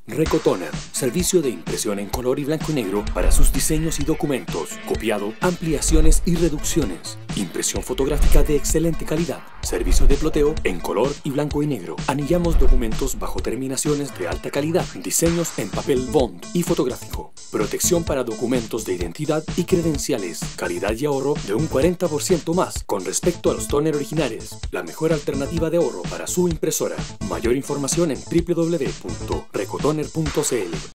Recotoner, servicio de impresión en color y blanco y negro para sus diseños y documentos, copiado, ampliaciones y reducciones, impresión fotográfica de excelente calidad, servicio de ploteo en color y blanco y negro. Anillamos documentos bajo terminaciones de alta calidad, diseños en papel bond y fotográfico, protección para documentos de identidad y credenciales, calidad y ahorro de un 40% más con respecto a los tóner originales, la mejor alternativa de ahorro para su impresora. Mayor información en www.recotoner.cl.